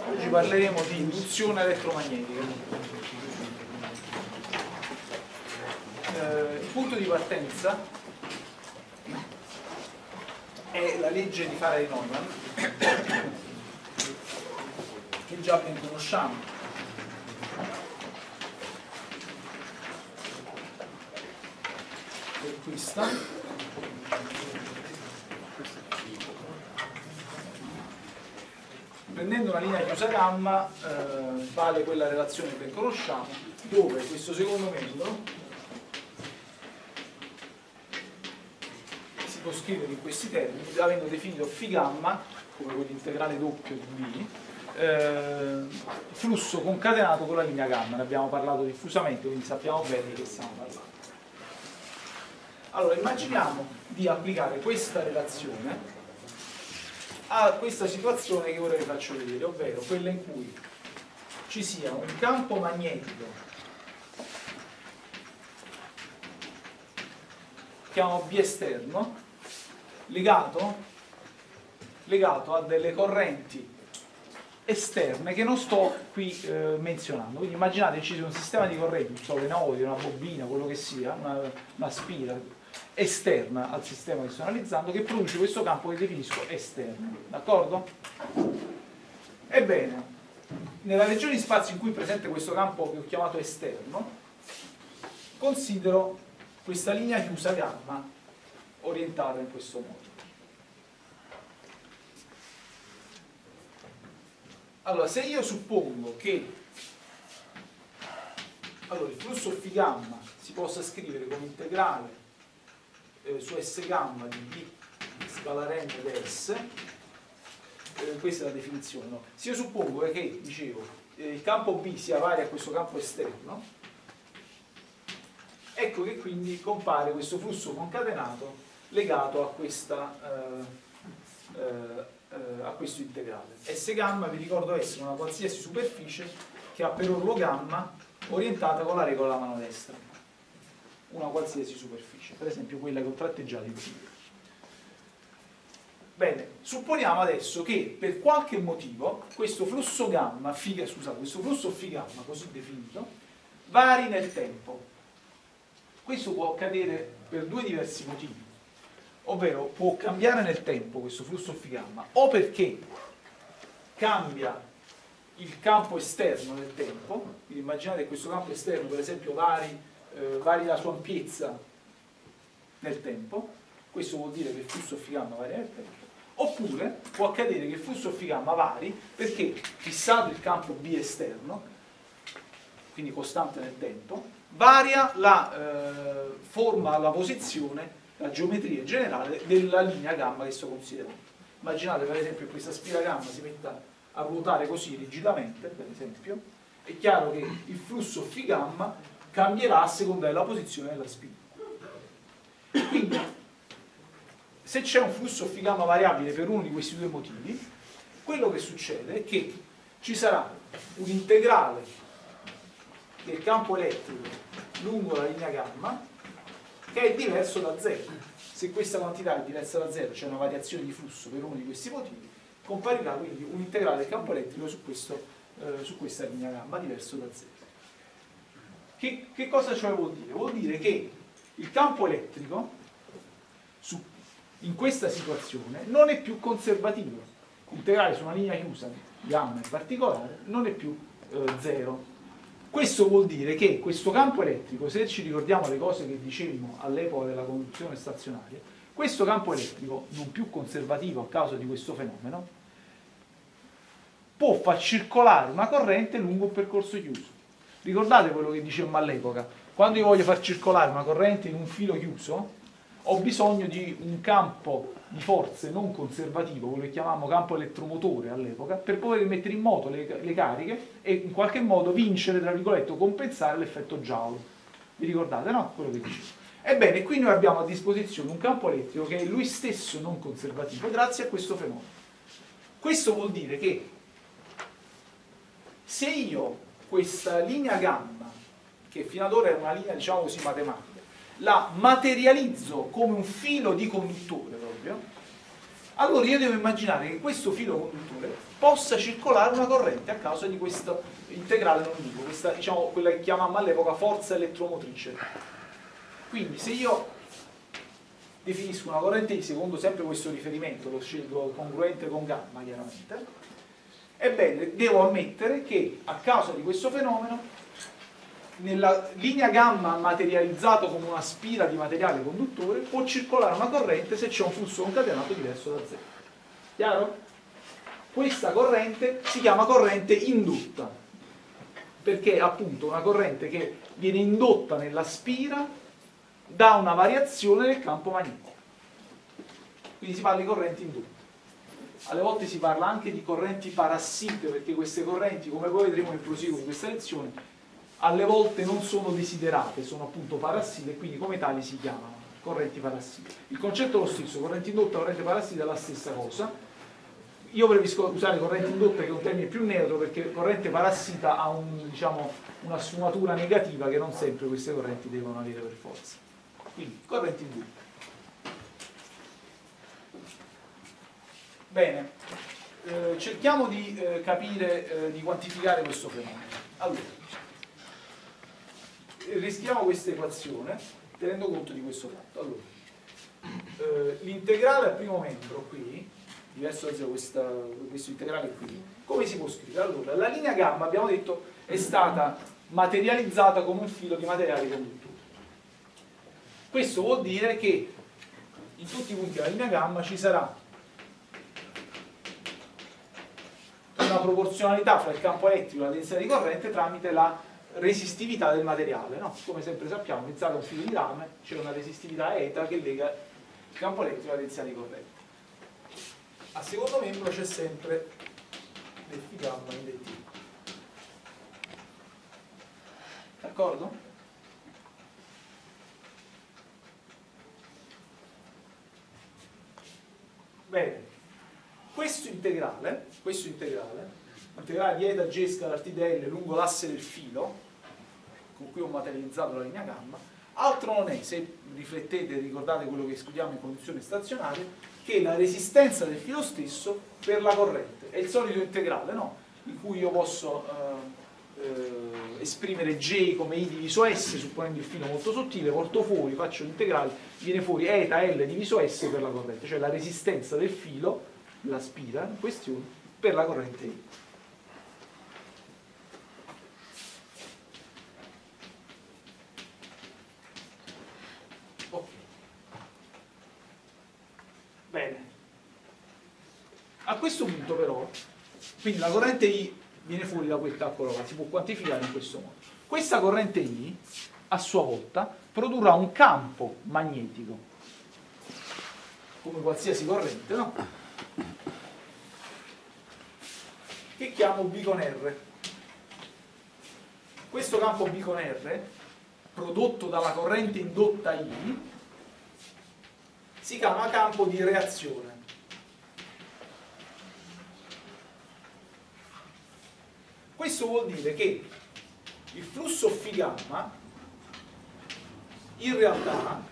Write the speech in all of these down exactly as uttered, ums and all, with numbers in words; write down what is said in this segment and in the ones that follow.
Oggi parleremo di induzione elettromagnetica. Eh, il punto di partenza è la legge di Faraday-Neumann, che già ben conosciamo. È questa. Prendendo una linea chiusa gamma eh, vale quella relazione che ben conosciamo, dove questo secondo metodo si può scrivere in questi termini, avendo definito φ gamma, come quell'integrale doppio di B, eh, flusso concatenato con la linea gamma. Ne abbiamo parlato diffusamente, quindi sappiamo bene di che stiamo parlando. Allora, immaginiamo di applicare questa relazione a questa situazione che ora vi faccio vedere, ovvero quella in cui ci sia un campo magnetico, chiamiamo B esterno, legato, legato a delle correnti esterne che non sto qui eh, menzionando. Quindi immaginate che ci sia un sistema di correnti, un solenoide, una bobina, quello che sia, una, una spira esterna al sistema che sto analizzando, che produce questo campo che definisco esterno, d'accordo? Ebbene, nella regione di spazio in cui è presente questo campo che ho chiamato esterno, considero questa linea chiusa gamma orientata in questo modo. Allora, se io suppongo che allora, il flusso φ gamma si possa scrivere come integrale Eh, su S gamma di B scalare n ed S, eh, questa è la definizione, no? Se io suppongo che, dicevo, eh, il campo B sia pari a questo campo esterno, ecco che quindi compare questo flusso concatenato legato a, questa, eh, eh, a questo integrale. S gamma vi ricordo essere una qualsiasi superficie che ha per orlo gamma orientata con la regola alla mano destra. Una qualsiasi superficie, per esempio quella che ho tratteggiato in prima. Bene, supponiamo adesso che per qualche motivo questo flusso gamma, φ, scusate, questo flusso φ gamma così definito, vari nel tempo. Questo può accadere per due diversi motivi, ovvero può cambiare nel tempo questo flusso φ gamma o perché cambia il campo esterno nel tempo, quindi immaginate che questo campo esterno per esempio vari Eh, vari la sua ampiezza nel tempo, questo vuol dire che il flusso φ gamma varia nel tempo, oppure può accadere che il flusso φ gamma vari perché fissato il campo B esterno, quindi costante nel tempo, varia la eh, forma, la posizione, la geometria generale della linea gamma che sto considerando. Immaginate per esempio che questa spira gamma si metta a ruotare così rigidamente, per esempio, è chiaro che il flusso φ gamma cambierà a seconda della posizione della spina. Quindi, se c'è un flusso φ gamma variabile per uno di questi due motivi, quello che succede è che ci sarà un integrale del campo elettrico lungo la linea gamma che è diverso da zero. Se questa quantità è diversa da zero, c'è una variazione di flusso per uno di questi motivi, comparirà quindi un integrale del campo elettrico su, questo, eh, su questa linea gamma diverso da zero. Che, che cosa cioè vuol dire? Vuol dire che il campo elettrico su, in questa situazione non è più conservativo. Integrale su una linea chiusa, gamma in particolare, non è più eh, zero. Questo vuol dire che questo campo elettrico, se ci ricordiamo le cose che dicevamo all'epoca della conduzione stazionaria, questo campo elettrico non più conservativo a causa di questo fenomeno può far circolare una corrente lungo un percorso chiuso. Ricordate quello che dicevamo all'epoca? Quando io voglio far circolare una corrente in un filo chiuso, ho bisogno di un campo di forze non conservativo, quello che chiamavamo campo elettromotore all'epoca, per poter mettere in moto le, le cariche e in qualche modo vincere, tra virgolette, o compensare l'effetto Joule. Vi ricordate, no? Quello che dicevo. Ebbene, qui noi abbiamo a disposizione un campo elettrico che è lui stesso non conservativo, grazie a questo fenomeno. Questo vuol dire che se io questa linea gamma, che fino ad ora è una linea, diciamo così, matematica, la materializzo come un filo di conduttore proprio, allora io devo immaginare che questo filo conduttore possa circolare una corrente a causa di questo integrale non unico, questa, diciamo, quella che chiamavamo all'epoca forza elettromotrice. Quindi se io definisco una corrente I secondo sempre questo riferimento, lo scelgo congruente con gamma chiaramente, ebbene devo ammettere che a causa di questo fenomeno nella linea gamma materializzato come una spira di materiale conduttore può circolare una corrente se c'è un flusso concatenato diverso da zero. Chiaro? Questa corrente si chiama corrente indotta, perché è appunto una corrente che viene indotta nella spira da una variazione del campo magnetico. Quindi si parla di correnti indotte. Alle volte si parla anche di correnti parassite, perché queste correnti, come poi vedremo nel proseguo di questa lezione, alle volte non sono desiderate, sono appunto parassite e quindi come tali si chiamano correnti parassite. Il concetto è lo stesso, corrente indotta e corrente parassita è la stessa cosa. Io preferisco usare corrente indotta, che è un termine più neutro, perché corrente parassita ha un, diciamo, una sfumatura negativa che non sempre queste correnti devono avere per forza. Quindi corrente indotta. Bene, eh, cerchiamo di eh, capire, eh, di quantificare questo fenomeno. Allora, riscriviamo questa equazione tenendo conto di questo fatto. Allora, eh, l'integrale al primo membro qui, diverso da zero, questa, questo integrale qui, come si può scrivere? Allora, la linea gamma, abbiamo detto, è stata materializzata come un filo di materiale conduttore. Questo vuol dire che in tutti i punti della linea gamma ci sarà una proporzionalità fra il campo elettrico e la densità di corrente tramite la resistività del materiale, no? Come sempre sappiamo, pensato a un filo di rame, c'è una resistività eta che lega il campo elettrico alla densità di corrente. A secondo membro c'è sempre del φ gamma in dt. D'accordo? Bene, questo integrale, questo integrale integrale di eta g scalar t dl lungo l'asse del filo con cui ho materializzato la linea gamma, altro non è, se riflettete e ricordate quello che studiamo in condizioni stazionarie, che la resistenza del filo stesso per la corrente. È il solito integrale, no? In cui io posso eh, eh, esprimere J come I diviso S, supponendo il filo molto sottile, porto fuori, faccio l'integrale, viene fuori eta L diviso S per la corrente, cioè la resistenza del filo, la spira in questione, per la corrente I. Bene, a questo punto però, quindi la corrente I viene fuori da quel calcolo, si può quantificare in questo modo. Questa corrente I, a sua volta, produrrà un campo magnetico, come qualsiasi corrente, no? Che chiamo B con R. Questo campo B con R, prodotto dalla corrente indotta I, si chiama campo di reazione. Questo vuol dire che il flusso φ gamma in realtà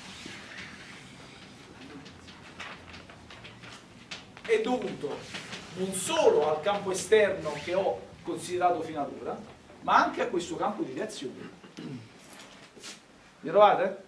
è dovuto non solo al campo esterno che ho considerato fino ad ora, ma anche a questo campo di reazione. Vi trovate?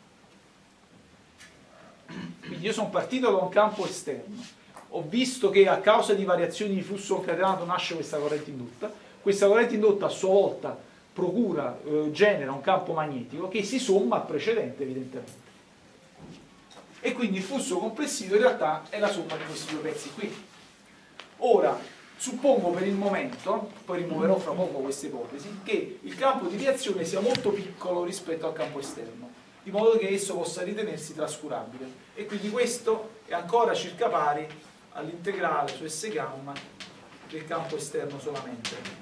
Quindi io sono partito da un campo esterno, ho visto che a causa di variazioni di flusso concatenato nasce questa corrente indotta, questa corrente indotta a sua volta procura, eh, genera un campo magnetico che si somma al precedente evidentemente. E quindi il flusso complessivo in realtà è la somma di questi due pezzi qui. Ora, suppongo per il momento, poi rimuoverò fra poco questa ipotesi, che il campo di reazione sia molto piccolo rispetto al campo esterno, di modo che esso possa ritenersi trascurabile. E quindi questo è ancora circa pari all'integrale su S gamma del campo esterno solamente.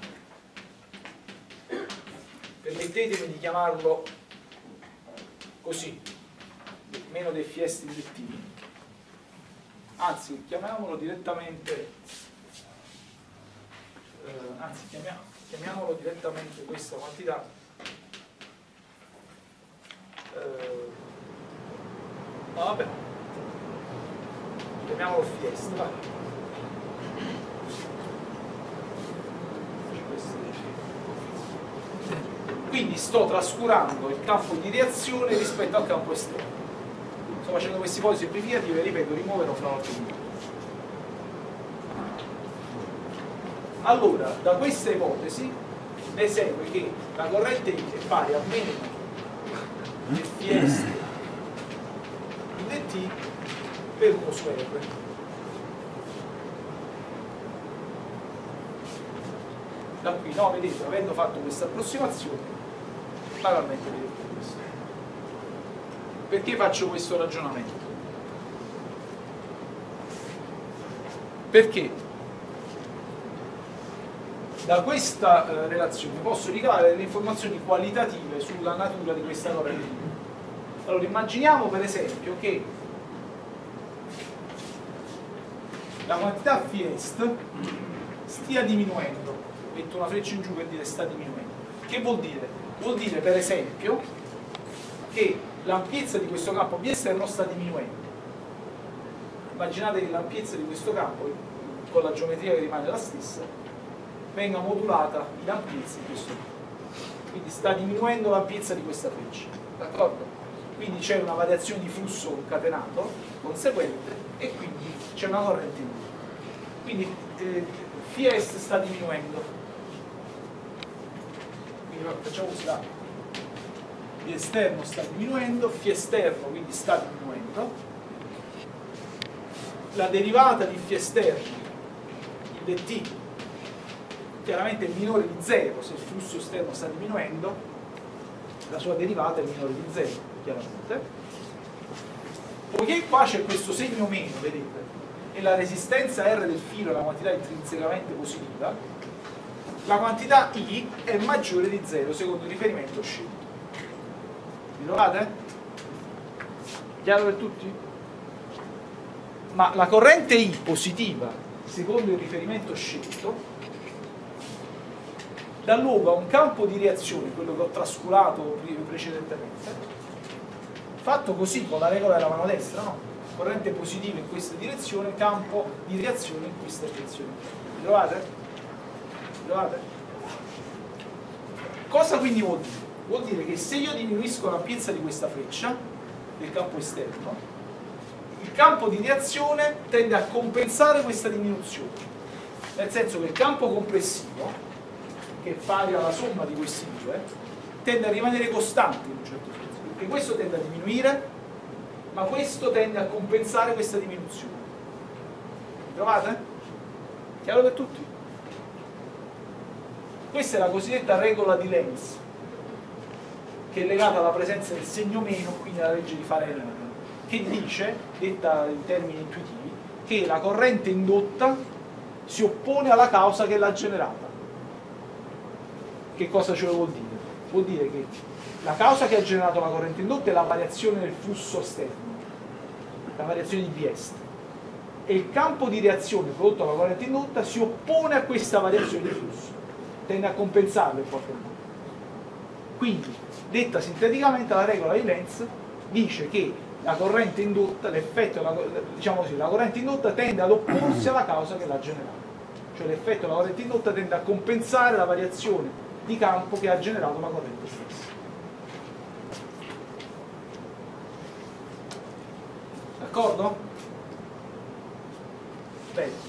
Permettetemi di chiamarlo così, meno dei Fs direttivi. Anzi, chiamiamolo direttamente, eh, anzi, chiamiamolo, chiamiamolo direttamente questa quantità. Uh, no, vabbè, chiamiamolo fiesta, va. quindi sto trascurando il campo di reazione rispetto al campo esterno. Sto facendo queste ipotesi semplificative, ripeto, rimuoverò fra qualche minuto. Allora, da questa ipotesi ne segue che la corrente I è pari a meno Fs dt per uno su R. Da qui, no, vedete, avendo fatto questa approssimazione, banalmente vedete questo. Perché faccio questo ragionamento? Perché da questa eh, relazione posso ricavare delle informazioni qualitative sulla natura di questa corrente. Allora, immaginiamo per esempio che la quantità Fiest stia diminuendo. Metto una freccia in giù per dire sta diminuendo. Che vuol dire? Vuol dire per esempio che l'ampiezza di questo campo B esterno sta diminuendo. Immaginate che l'ampiezza di questo campo, con la geometria che rimane la stessa, venga modulata in ampiezza di questo campo. Quindi sta diminuendo l'ampiezza di questa freccia. D'accordo? Quindi c'è una variazione di flusso concatenato conseguente e quindi c'è una corrente in più. Quindi eh, Fiest sta diminuendo. Facciamo così, là. Φ esterno sta diminuendo, Φ esterno quindi sta diminuendo, la derivata di Φ esterno, il dt, chiaramente è minore di zero. Se il flusso esterno sta diminuendo, la sua derivata è minore di zero, chiaramente. Poiché qua c'è questo segno meno, vedete, e la resistenza R del filo è una quantità intrinsecamente positiva, la quantità I è maggiore di zero secondo il riferimento scelto. Vi trovate? Chiaro per tutti? Ma la corrente I positiva secondo il riferimento scelto dà luogo a un campo di reazione, quello che ho trascurato precedentemente, fatto così con la regola della mano destra, no? Corrente positiva in questa direzione, campo di reazione in questa direzione. Vi trovate? Cosa quindi vuol dire? Vuol dire che se io diminuisco l'ampiezza di questa freccia del campo esterno, il campo di reazione tende a compensare questa diminuzione, nel senso che il campo complessivo, che è pari alla somma di questi due, tende a rimanere costante in un certo senso, perché questo tende a diminuire, ma questo tende a compensare questa diminuzione. Trovate? Chiaro per tutti? Questa è la cosiddetta regola di Lenz, che è legata alla presenza del segno meno, quindi alla legge di Faraday, che dice, detta in termini intuitivi, che la corrente indotta si oppone alla causa che l'ha generata. Che cosa ce lo vuol dire? Vuol dire che la causa che ha generato la corrente indotta è la variazione del flusso esterno, la variazione di B est, e il campo di reazione prodotto dalla corrente indotta si oppone a questa variazione di flusso, tende a compensarlo in qualche modo. Quindi, detta sinteticamente, la regola di Lenz dice che la corrente indotta, l'effetto, diciamo così, la corrente indotta tende ad opporsi alla causa che l'ha generata. Cioè l'effetto della corrente indotta tende a compensare la variazione di campo che ha generato la corrente stessa. D'accordo? Bene.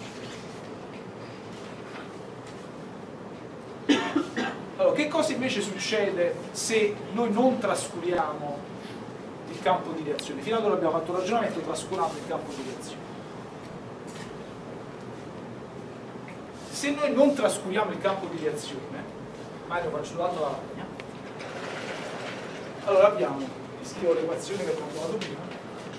Allora, che cosa invece succede se noi non trascuriamo il campo di reazione? Fino ad ora abbiamo fatto un ragionamento trascurando il campo di reazione. Se noi non trascuriamo il campo di reazione, Mario faccio l'altro la lavagna, allora abbiamo, scrivo l'equazione che abbiamo trovato prima,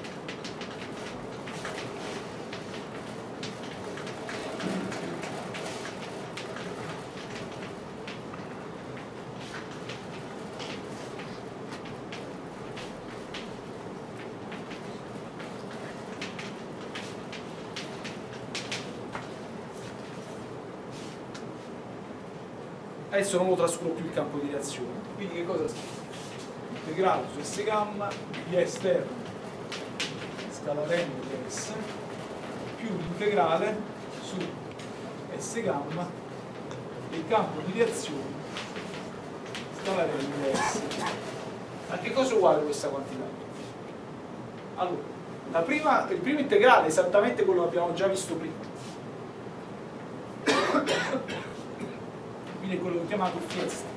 adesso non lo trascuro più il campo di reazione, quindi che cosa scrivo? Integrale su S gamma di E esterno scalare n di S più l'integrale su S gamma del campo di reazione sono le S. A che cosa è uguale questa quantità? Allora, la prima, il primo integrale è esattamente quello che abbiamo già visto prima. Quindi è quello che ho chiamato fiesta.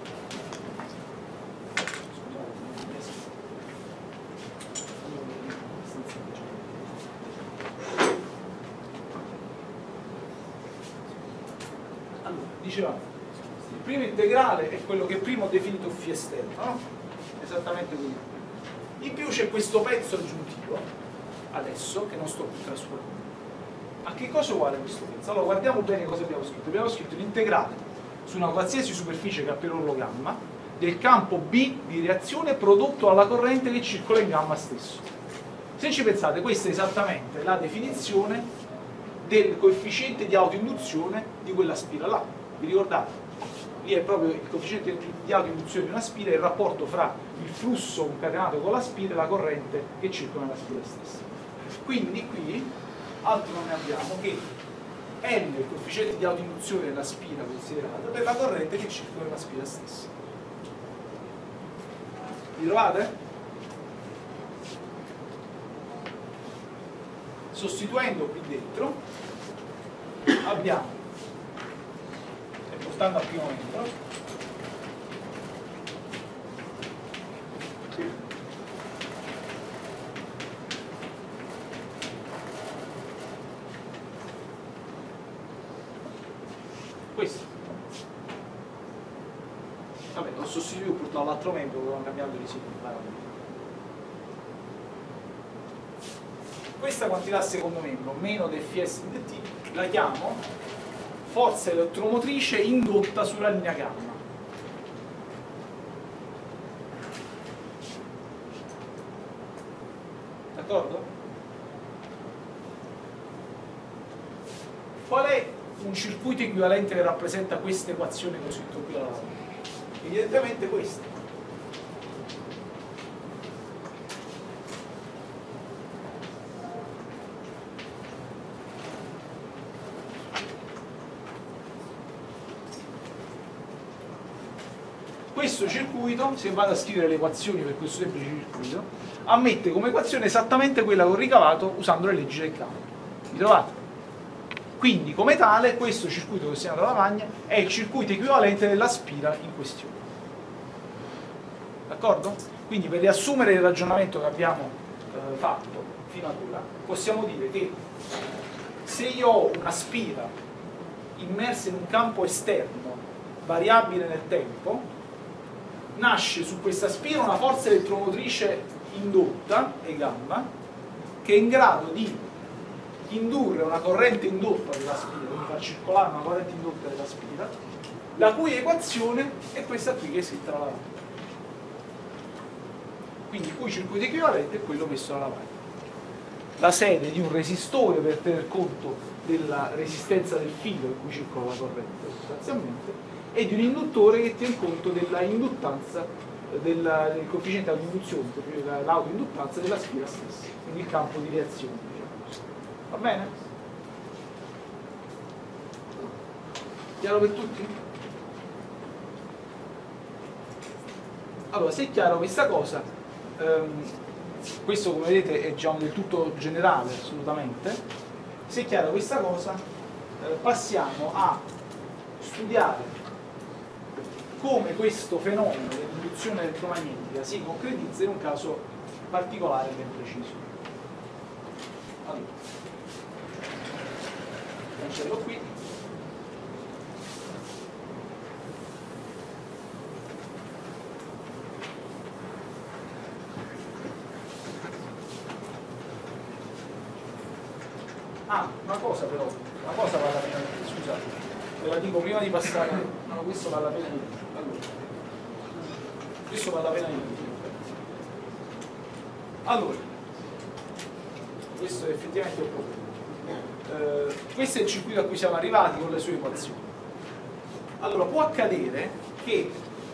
Allora, dicevamo, il primo integrale è quello che prima ho definito φ esterno, no? Esattamente quello. In più c'è questo pezzo aggiuntivo, adesso, che non sto più trasformando. A che cosa è uguale questo pezzo? Allora, guardiamo bene cosa abbiamo scritto. Abbiamo scritto l'integrale su una qualsiasi superficie capillare gamma del campo B di reazione prodotto dalla corrente che circola in gamma stesso. Se ci pensate, questa è esattamente la definizione del coefficiente di autoinduzione di quella spira là. Vi ricordate? Lì è proprio il coefficiente di autoinduzione di una spira, è il rapporto fra il flusso concatenato con la spira e la corrente che circola nella spira stessa. Quindi qui altro non ne abbiamo che L, il coefficiente di autoinduzione della spira considerata, per la corrente che circola nella spira stessa. Vi trovate? Sostituendo qui dentro abbiamo, e portando al primo metro, questo. Vabbè, l'ho sostituito purtroppo all'altro metro, avevo cambiato di significato. Questa quantità secondo membro, meno del Φs dt, la chiamo forza elettromotrice indotta sulla linea gamma. D'accordo? Qual è un circuito equivalente che rappresenta questa equazione che ho scritto qui alla lavagna? Evidentemente questo. Questo circuito, se vado a scrivere le equazioni per questo semplice circuito, ammette come equazione esattamente quella che ho ricavato usando le leggi del campo. Vi trovate? Quindi, come tale, questo circuito che si chiama lavagna è il circuito equivalente della spira in questione. D'accordo? Quindi, per riassumere il ragionamento che abbiamo eh, fatto fino ad ora, possiamo dire che se io ho una spira immersa in un campo esterno variabile nel tempo, nasce su questa spira una forza elettromotrice indotta, E gamma, che è in grado di indurre una corrente indotta della spira, quindi far circolare una corrente indotta della spira, la cui equazione è questa qui che è scritta alla lavagna. Quindi il cui circuito equivalente è quello messo alla lavagna. La sede di un resistore per tener conto della resistenza del filo in cui circola la corrente sostanzialmente, e di un induttore che tiene conto della induttanza della, del coefficiente autoinduzione, l'autoinduttanza della spira stessa, quindi il campo di reazione, diciamo. Va bene? Chiaro per tutti? Allora, se è chiaro questa cosa, ehm, questo come vedete è già un del tutto generale assolutamente, se è chiara questa cosa eh, passiamo a studiare come questo fenomeno dell'induzione elettromagnetica si concretizza in un caso particolare ben preciso. Allora, cancello qui. Ah, una cosa però, una cosa vale la pena, scusate, ve la dico prima di passare, no, questo vale la pena di dire. Allora, questo vale la pena di dire. Allora, questo è effettivamente un problema. Eh, questo è il circuito a cui siamo arrivati con le sue equazioni. Allora, può accadere che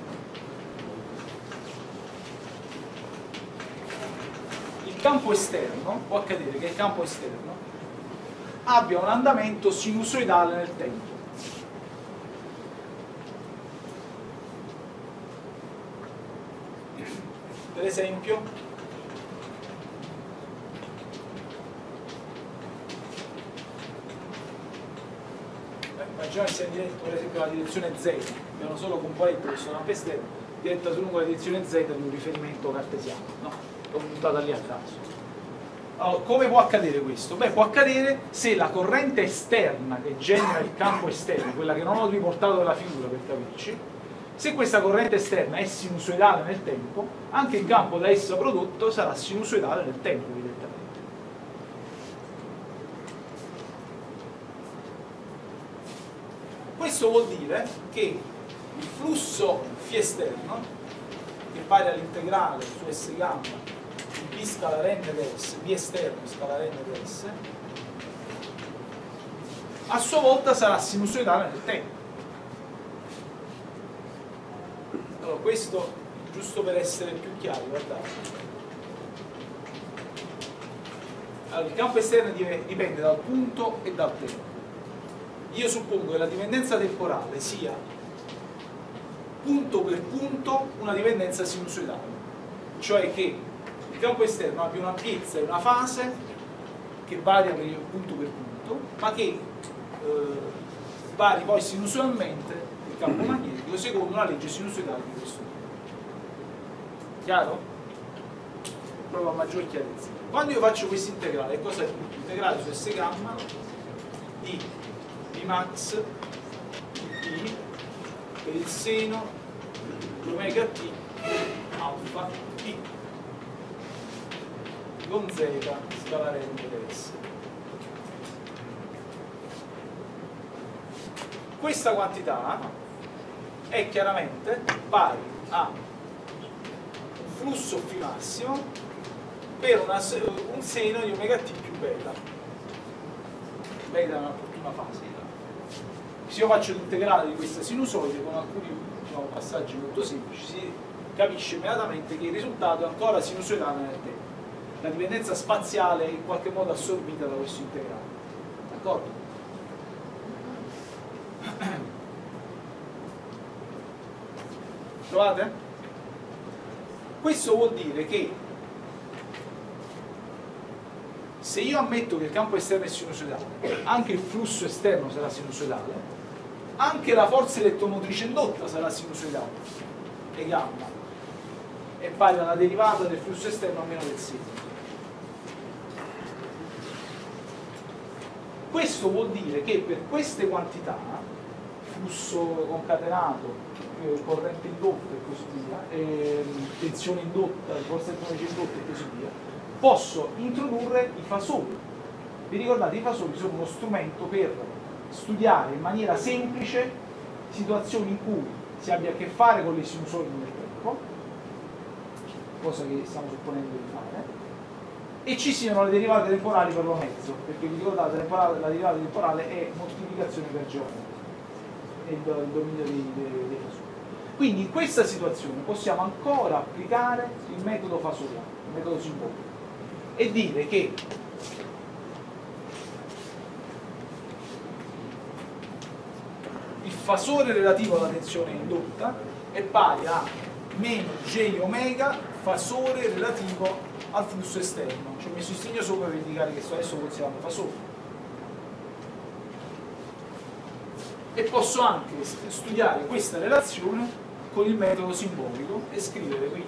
il campo esterno, può accadere che il campo esterno abbia un andamento sinusoidale nel tempo. Per esempio, eh, immaginiamo che sia diretto per esempio la direzione Z, abbiamo solo componenti che sono a esterno, diretta su lungo la direzione Z di un riferimento cartesiano, no? L'ho buttata lì a caso. Allora, come può accadere questo? Beh, può accadere se la corrente esterna che genera il campo esterno, quella che non ho riportato nella figura per capirci, se questa corrente esterna è sinusoidale nel tempo, anche il campo da essa prodotto sarà sinusoidale nel tempo, evidentemente. Questo vuol dire che il flusso φ esterno, che è pari all'integrale su S gamma B scalare n ds, B esterno scalare n ds, a sua volta sarà sinusoidale nel tempo. Allora, questo giusto per essere più chiari, guardate. Allora, il campo esterno dipende dal punto e dal tempo. Io suppongo che la dipendenza temporale sia punto per punto una dipendenza sinusoidale, cioè che il campo esterno abbia un'ampiezza e una fase che varia per punto per punto, ma che eh, vari poi sinusoidalmente il campo magnetico secondo una legge sinusoidale di questo tipo. Chiaro? Proprio a maggior chiarezza. Quando io faccio questo integrale, cosa è? Integrale su S gamma di B max di T per il seno di omega T alfa T con Z scalare n ds. Questa quantità è chiaramente pari a un flusso φ massimo per una, un seno di omega T più beta. Beta è un'opportuna fase. Se io faccio l'integrale di questa sinusoide con alcuni, diciamo, passaggi molto semplici, si capisce immediatamente che il risultato è ancora sinusoidale nel tempo. La dipendenza spaziale è in qualche modo assorbita da questo integrale. D'accordo? Trovate? Questo vuol dire che se io ammetto che il campo esterno è sinusoidale, anche il flusso esterno sarà sinusoidale, anche la forza elettromotrice indotta sarà sinusoidale, e gamma è pari alla derivata del flusso esterno a meno del seno. Questo vuol dire che per queste quantità, flusso concatenato, eh, corrente indotta e così via, eh, tensione indotta, forza elettromotrice indotta e così via, posso introdurre i fasori. Vi ricordate, i fasori sono uno strumento per studiare in maniera semplice situazioni in cui si abbia a che fare con le sinusoidi nel tempo, cosa che stiamo supponendo di fare, e ci siano le derivate temporali per lo mezzo, perché vi ricordate la derivata temporale è moltiplicazione per geometria, è il, il dominio dei, dei, dei fasori. Quindi in questa situazione possiamo ancora applicare il metodo fasoriano, il metodo simbolico, e dire che il fasore relativo alla tensione indotta è pari a meno J omega fasore relativo al flusso esterno. Ci ho messo il segno sopra per indicare che adesso lo consideriamo fasore. E posso anche studiare questa relazione con il metodo simbolico e scrivere quindi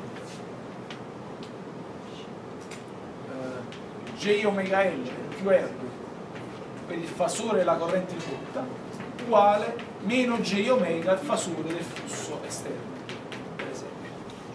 eh, J omega L più R per il fasore della corrente indotta uguale meno J omega il fasore del flusso esterno, per esempio.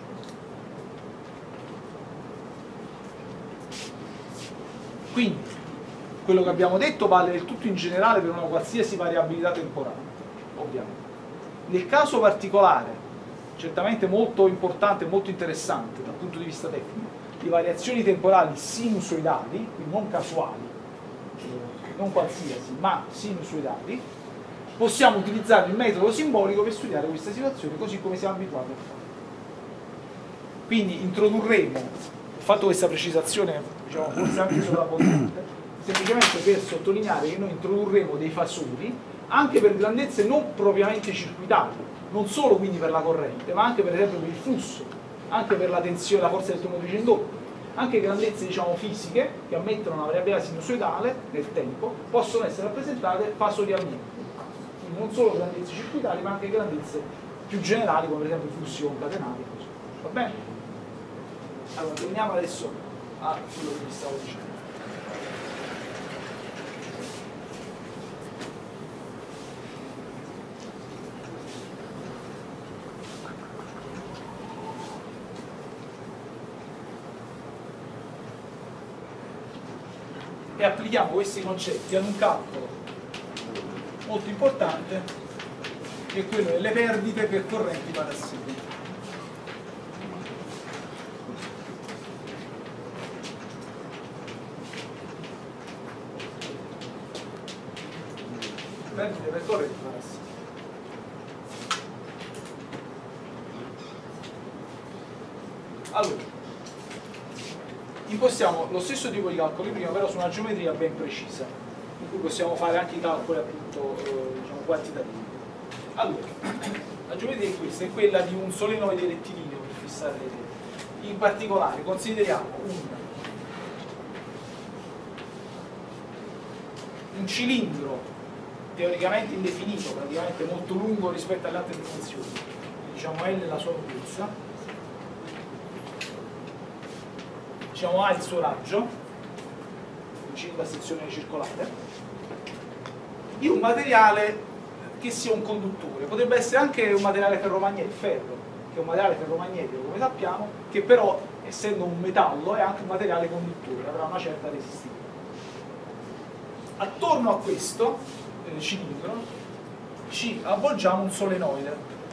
Quindi quello che abbiamo detto vale del tutto in generale per una qualsiasi variabilità temporale, ovviamente. Nel caso particolare, certamente molto importante e molto interessante dal punto di vista tecnico, di variazioni temporali sinusoidali, quindi non casuali, non qualsiasi, ma sinusoidali, possiamo utilizzare il metodo simbolico per studiare questa situazione così come siamo abituati a fare. Quindi introdurremo, ho fatto questa precisazione, diciamo, forse anche sovrabbondante, semplicemente per sottolineare che noi introdurremo dei fasori anche per grandezze non propriamente circuitali, non solo quindi per la corrente, ma anche per esempio per il flusso. anche per la tensione, la forza elettromotrice indotta. Anche grandezze diciamo, fisiche che ammettono una variabilità sinusoidale nel tempo possono essere rappresentate fasorialmente. Quindi non solo grandezze circuitali ma anche grandezze più generali come per esempio flussi concatenati. Va bene? Allora torniamo adesso a quello che vi stavo dicendo. E applichiamo questi concetti ad un calcolo molto importante che è quello delle perdite per correnti parassiti. Perdite per correnti parassiti. Allora impostiamo lo stesso tipo di calcoli prima, però su una geometria ben precisa, in cui possiamo fare anche i calcoli appunto eh, diciamo, quantitativi. Allora, la geometria è questa, è quella di un solenoide rettilineo per fissare le reti. In particolare consideriamo un, un cilindro teoricamente indefinito, praticamente molto lungo rispetto alle altre dimensioni, diciamo L la sua lunghezza. Diciamo A il suo raggio, vicino a sezione circolare, di un materiale che sia un conduttore. Potrebbe essere anche un materiale ferromagnetico, ferro, che è un materiale ferromagnetico, come sappiamo, che però, essendo un metallo, è anche un materiale conduttore, avrà una certa resistenza. Attorno a questo eh, cilindro ci avvolgiamo un solenoide.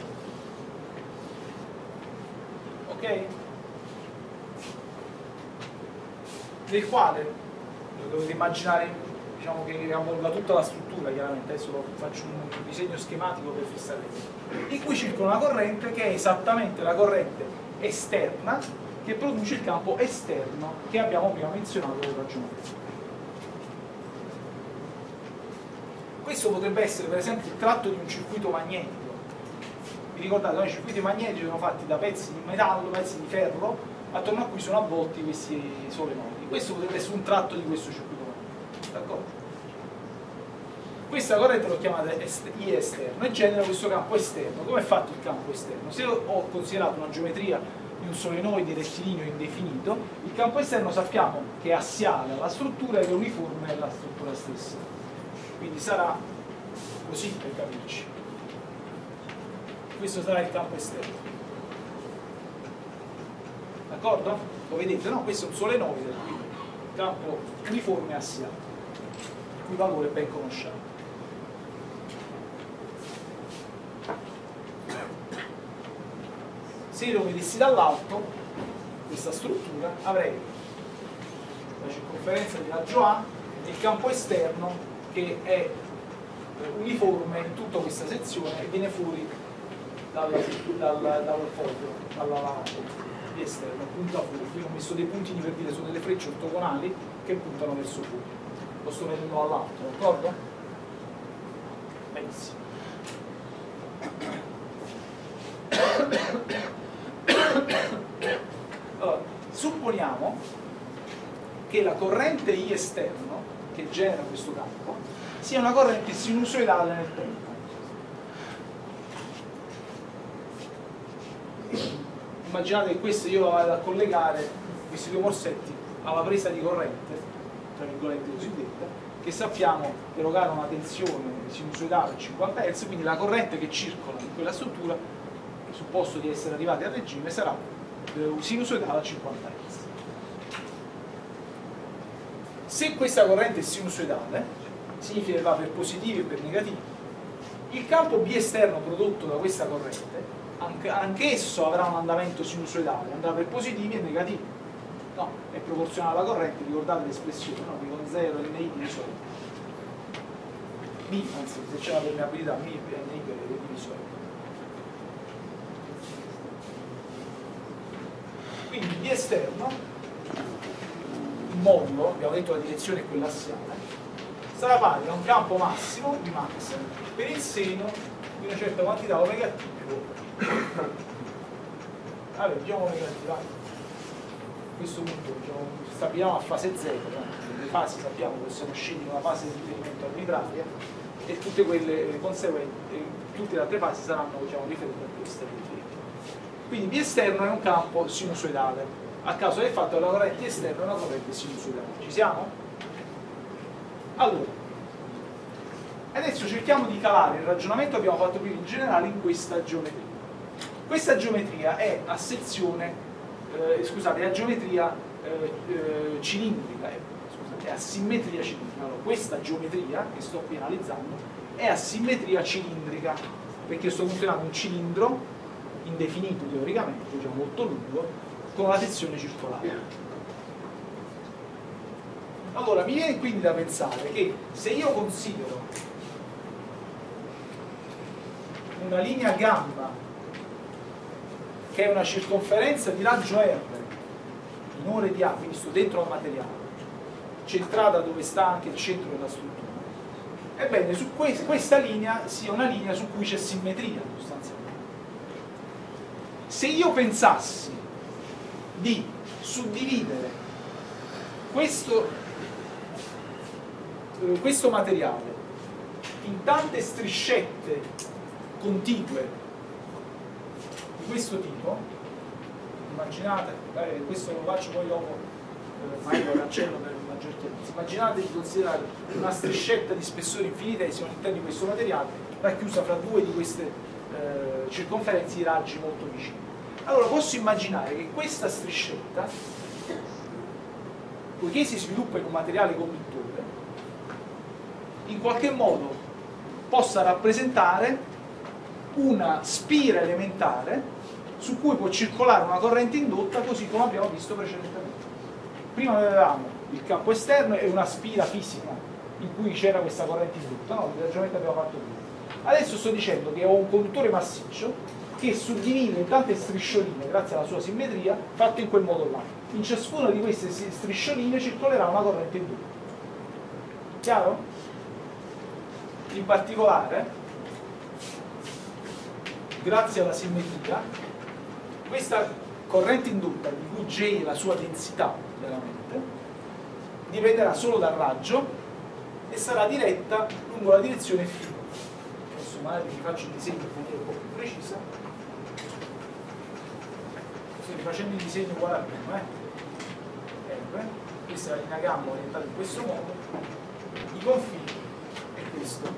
Ok? Del quale dovete immaginare diciamo, che avvolga tutta la struttura, chiaramente adesso faccio un disegno schematico per fissare, in cui circola una corrente che è esattamente la corrente esterna che produce il campo esterno che abbiamo prima menzionato nel ragionamento. Questo potrebbe essere per esempio il tratto di un circuito magnetico. Vi ricordate, no? I circuiti magnetici sono fatti da pezzi di metallo, pezzi di ferro, attorno a cui sono avvolti questi solenoidi. Questo potrebbe essere un tratto di questo circuito magnetico, d'accordo? Questa corrente l'ho chiamata I esterno e genera questo campo esterno. Come è fatto il campo esterno? Se ho considerato una geometria di un solenoide rettilineo indefinito, il campo esterno sappiamo che è assiale alla struttura ed è uniforme alla struttura stessa. Quindi sarà così per capirci. Questo sarà il campo esterno. D'accordo? Lo vedete, no? Questo è un solenoide, quindi campo uniforme assiale, il cui valore ben conosciamo. Se lo vedessi dall'alto, questa struttura, avrei la circonferenza di raggio A e il campo esterno che è uniforme in tutta questa sezione e viene fuori dal, dal, dal foglio, dalla lavaggio di esterno, punta fuori. Qui ho messo dei puntini per dire sono delle frecce ortogonali che puntano verso fuori. Lo sto mettendo all'alto, d'accordo? Benissimo. Allora, supponiamo che la corrente I esterno che genera questo campo sia una corrente sinusoidale nel tempo. Immaginate che questo io vado a collegare questi due morsetti alla presa di corrente, tra virgolette cosiddetta, che sappiamo erogare una tensione sinusoidale a cinquanta hertz, quindi la corrente che circola in quella struttura, supposto di essere arrivati a regime, sarà sinusoidale a cinquanta hertz. Se questa corrente è sinusoidale, significa che va per positivi e per negativi, il campo B esterno prodotto da questa corrente anch'esso avrà un andamento sinusoidale, andrà per positivi e negativi. No, è proporzionale alla corrente, ricordate l'espressione, no? Di con zero e Ni di solito. Mi, anzi, se c'è la permeabilità, Mi e Ni per di solito. Quindi B esterno, il modulo, abbiamo detto la direzione è quella assiale, sarà pari a un campo massimo, di max, per il seno di una certa quantità omega t più omega. Vabbè, diciamo negativa. A questo punto diciamo, stabiliamo a fase zero, no? Le fasi sappiamo che sono scende in una fase di riferimento arbitraria e tutte quelle conseguenti, tutte le altre fasi saranno diciamo, riferite a questa riferimento. Quindi B esterno è un campo sinusoidale, a causa del fatto che la corrente esterna è una corrente sinusoidale. Ci siamo? Allora, adesso cerchiamo di calare il ragionamento che abbiamo fatto prima in generale in questa geometria. Questa geometria è a sezione, eh, scusate, è a geometria eh, eh, cilindrica, eh, scusate, è a simmetria cilindrica. Allora, questa geometria che sto qui analizzando è a simmetria cilindrica, perché sto considerando un cilindro indefinito teoricamente, diciamo molto lungo, con una sezione circolare. Allora, mi viene quindi da pensare che se io considero una linea gamma che è una circonferenza di raggio R minore di A, quindi sto dentro al materiale, centrata dove sta anche il centro della struttura, ebbene su que questa linea sia una linea su cui c'è simmetria sostanzialmente. Se io pensassi di suddividere questo, eh, questo materiale in tante striscette contigue di questo tipo, immaginate, eh, questo lo faccio poi dopo, eh, magari lo cancello per maggior chiarezza, immaginate di considerare una striscetta di spessore infinitesimo all'interno di questo materiale racchiusa fra due di queste eh, circonferenze di raggi molto vicini. Allora posso immaginare che questa striscetta, poiché si sviluppa in un materiale conduttore, in qualche modo possa rappresentare una spira elementare su cui può circolare una corrente indotta, così come abbiamo visto precedentemente. Prima avevamo il campo esterno e una spira fisica in cui c'era questa corrente indotta, no? Il ragionamento che abbiamo fatto prima. Adesso sto dicendo che ho un conduttore massiccio che suddivide in tante striscioline grazie alla sua simmetria, fatte in quel modo là. In ciascuna di queste striscioline circolerà una corrente indotta. Chiaro? In particolare, grazie alla simmetria, questa corrente indotta, di cui J è la sua densità veramente, dipenderà solo dal raggio e sarà diretta lungo la direzione φ. Adesso magari vi faccio il disegno in maniera un po' più precisa. Sto facendo il disegno uguale a prima, eh? R, questa è la linea gamma orientata in questo modo, i confini è questo.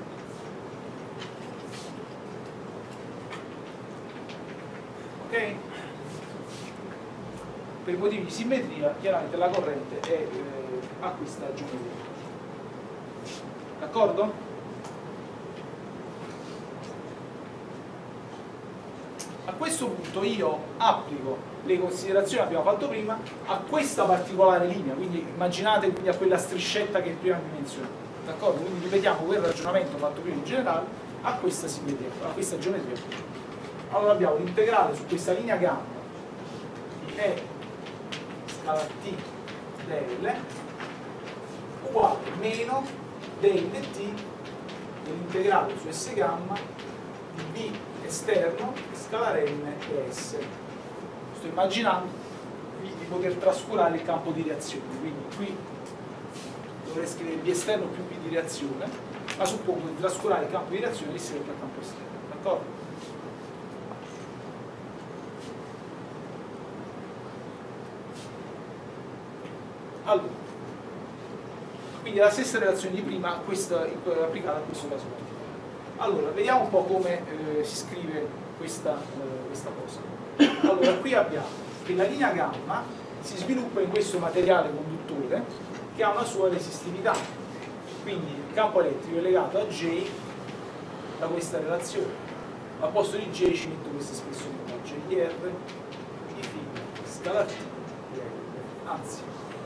Ok? Per motivi di simmetria, chiaramente la corrente è eh, a questa geometria. D'accordo? A questo punto io applico le considerazioni che abbiamo fatto prima a questa particolare linea, quindi immaginate quindi a quella striscetta che prima vi menzionato. D'accordo? Quindi ripetiamo quel ragionamento fatto prima in generale a questa simmetria, a questa geometria. Allora abbiamo l'integrale su questa linea gamma di E scala t del uguale meno del t dell'integrale su S gamma di B esterno scalare n e S. Sto immaginando di poter trascurare il campo di reazione, quindi qui dovrei scrivere B esterno più B di reazione, ma suppongo di trascurare il campo di reazione rispetto al campo esterno. D'accordo? Allora, quindi la stessa relazione di prima questa, applicata a questo caso. Allora, vediamo un po' come eh, si scrive questa, eh, questa cosa. Allora, qui abbiamo che la linea gamma si sviluppa in questo materiale conduttore che ha una sua resistività. Quindi il campo elettrico è legato a J da questa relazione. Al posto di J ci metto questa espressione qua, J di R di φ scala T di L. Anzi,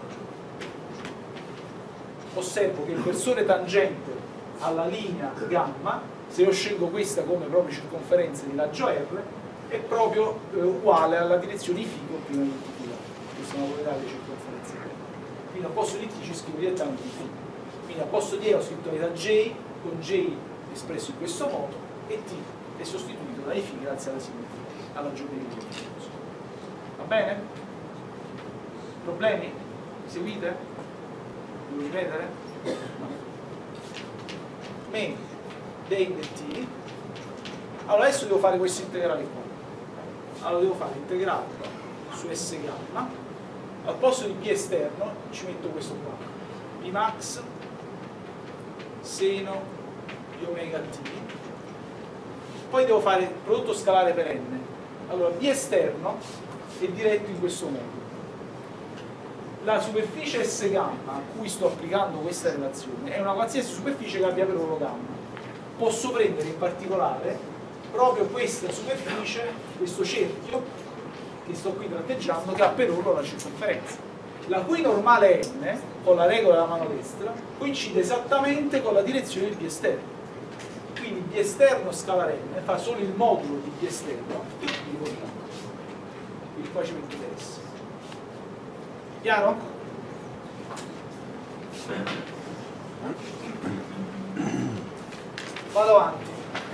osservo che il versore tangente alla linea gamma, se io scelgo questa come proprio circonferenza di raggio R, è proprio eh, uguale alla direzione φ con prima identificata. Questa è una proprietà delle circonferenze. Quindi al posto di T ci scrivo direttamente φ. Quindi al posto di E ho scritto da J, con J espresso in questo modo, e T è sostituito dai φ grazie alla simmetria, alla geometria. Va bene? Problemi? Seguite? Devo ripetere? No. Meno dei t. Allora adesso devo fare questo integrale qua. Allora devo fare integrale su S gamma. Al posto di b esterno ci metto questo qua. B max seno di omega t. Poi devo fare il prodotto scalare per n. Allora b esterno è diretto in questo modo. La superficie S gamma a cui sto applicando questa relazione è una qualsiasi superficie che abbia per oro gamma. Posso prendere in particolare proprio questa superficie, questo cerchio che sto qui tratteggiando, che ha per oro la circonferenza, la cui normale n, con la regola della mano destra, coincide esattamente con la direzione di b esterno. Quindi b esterno scalare n fa solo il modulo di b esterno, quindi qua ci metto S. Chiaro? Vado avanti.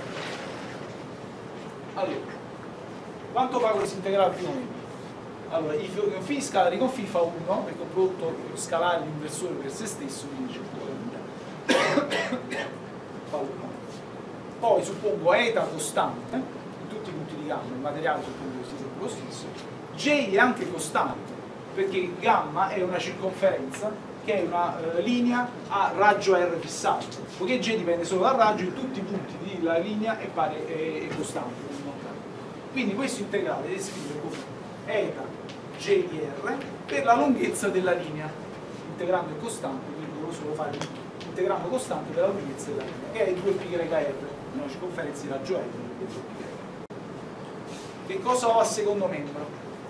Allora, quanto fa questo integrale più o meno? Allora, i confini scalari con φ fa uno, perché ho prodotto scalare l'inversore per se stesso, quindi c'è fa uno. Poi suppongo eta costante, in tutti i punti di gamma, il materiale suppongo sia sempre lo stesso. J è anche costante, perché gamma è una circonferenza che è una uh, linea a raggio R fissato. Poiché J dipende solo dal raggio, in tutti i punti della linea è, pari, è, è costante. Quindi questo integrale deve scrivere come eta J di R per la lunghezza della linea. Integrando il costante, quindi devo solo fare integrando costante per la lunghezza della linea, che è due π R, una circonferenza di raggio R. Che cosa ho a secondo membro?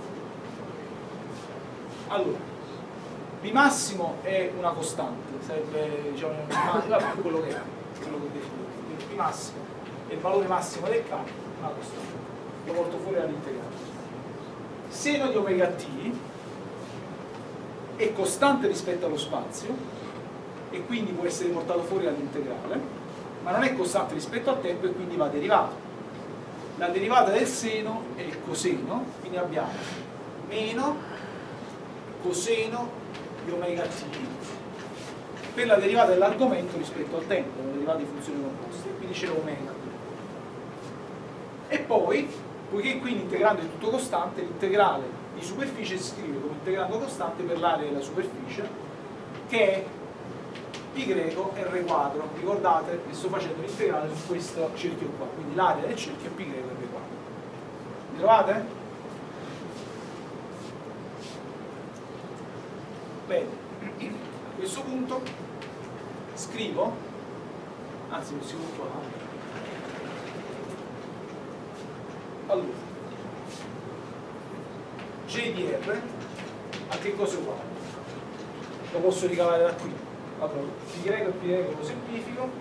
Allora, B massimo è una costante, sarebbe diciamo, vabbè, quello che è, quello che ho definito. Il B massimo è il valore massimo del K, una costante. Lo porto fuori dall'integrale. Seno di omega t è costante rispetto allo spazio e quindi può essere portato fuori dall'integrale, ma non è costante rispetto al tempo e quindi va derivato. La derivata del seno è il coseno, quindi abbiamo meno coseno di omega t per la derivata dell'argomento rispetto al tempo, la derivata di funzioni composte, quindi c'è omega. E poi, poiché qui l'integrando è tutto costante, l'integrale di superficie si scrive come integrando costante per l'area della superficie, che è π R quadro. Ricordate che sto facendo l'integrale su questo cerchio qua, quindi l'area del cerchio è π R quadro. Mi trovate? Bene, a questo punto scrivo, anzi lo scrivo qua. Allora, J di R a che cosa è uguale? Lo posso ricavare da qui. Allora, π e π lo semplifico,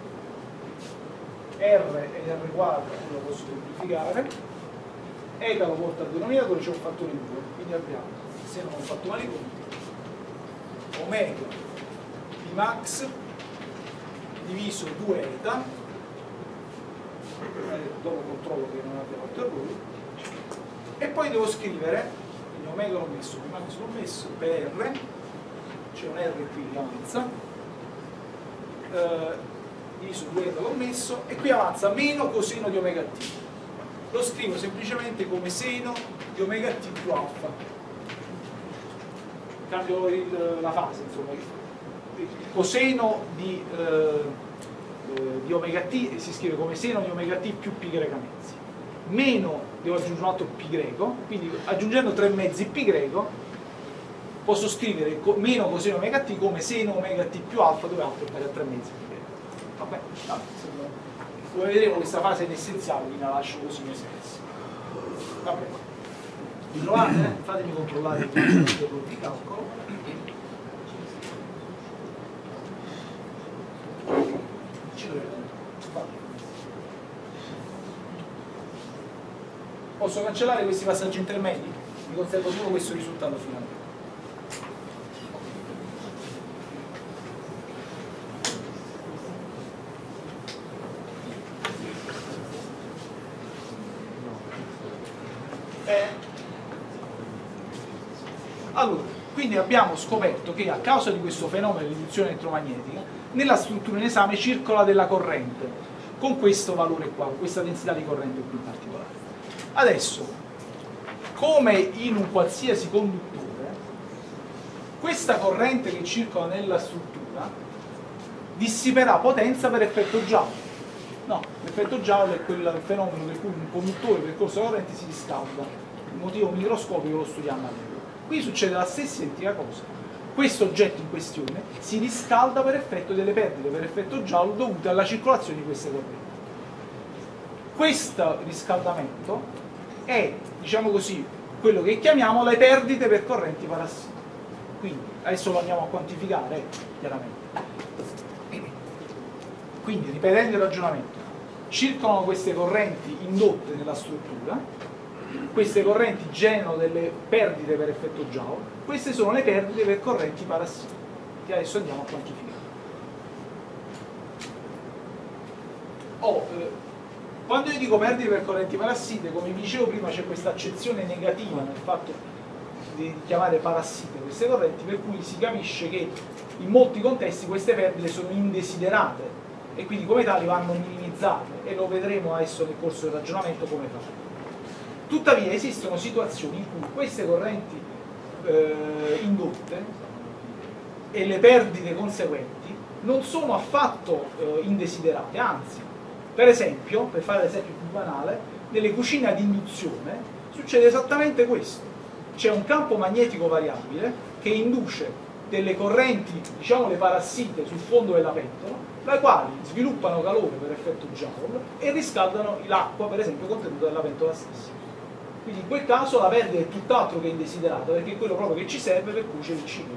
R ed R quadro lo posso semplificare, eta lo porta al denominatore, c'è un fattore due, quindi abbiamo, se non ho fatto male i conti, omega B max diviso due eta, dopo controllo che non abbia fatto errori, e poi devo scrivere, quindi omega l'ho messo, B max l'ho messo, per R, c'è un R qui che avanza, eh, diviso due eta l'ho messo, e qui avanza meno coseno di omega t. Lo scrivo semplicemente come seno di omega t più alfa. Cambio il, la fase, insomma, il coseno di, eh, eh, di omega t si scrive come seno di omega t più π greca mezzi. Meno, devo aggiungere un altro π greco, quindi aggiungendo tre mezzi π greco posso scrivere co meno coseno omega t come seno omega t più alfa, dove alfa è pari a tre mezzi π greco. Vabbè, vabbè, come vedremo questa fase è inessenziale, quindi la lascio così nel senso. Vabbè. Vi trovate? Fatemi controllare il errore di calcolo. Ci dovete. Posso cancellare questi passaggi intermedi? Mi conservo solo questo risultato finale. Allora, quindi abbiamo scoperto che a causa di questo fenomeno di induzione elettromagnetica, nella struttura in esame circola della corrente, con questo valore qua, questa densità di corrente qui in particolare. Adesso, come in un qualsiasi conduttore, questa corrente che circola nella struttura dissiperà potenza per effetto giallo. No, l'effetto giallo è quel fenomeno per cui un conduttore percorso la corrente si riscalda. Il motivo microscopico lo studiamo a lungo. Qui succede la stessa identica cosa. Questo oggetto in questione si riscalda per effetto delle perdite per effetto giallo dovute alla circolazione di queste correnti. Questo riscaldamento è, diciamo così, quello che chiamiamo le perdite per correnti parassite. Quindi adesso lo andiamo a quantificare, eh, chiaramente. Quindi, ripetendo il ragionamento, circolano queste correnti indotte nella struttura, queste correnti generano delle perdite per effetto Joule, queste sono le perdite per correnti parassite, che adesso andiamo a quantificare. Oh, eh, quando io dico perdite per correnti parassite, come vi dicevo prima, c'è questa accezione negativa nel fatto di chiamare parassite queste correnti, per cui si capisce che in molti contesti queste perdite sono indesiderate e quindi come tali vanno minimizzate, e lo vedremo adesso nel corso del ragionamento come fare. Tuttavia esistono situazioni in cui queste correnti eh, indotte e le perdite conseguenti non sono affatto eh, indesiderate, anzi, per esempio, per fare l'esempio più banale, nelle cucine ad induzione succede esattamente questo. C'è un campo magnetico variabile che induce delle correnti, diciamo le parassite, sul fondo della pentola, le quali sviluppano calore per effetto Joule e riscaldano l'acqua, per esempio, contenuta nella pentola stessa. Quindi in quel caso la perdita è tutt'altro che indesiderata, perché è quello proprio che ci serve per cuocere il cibo.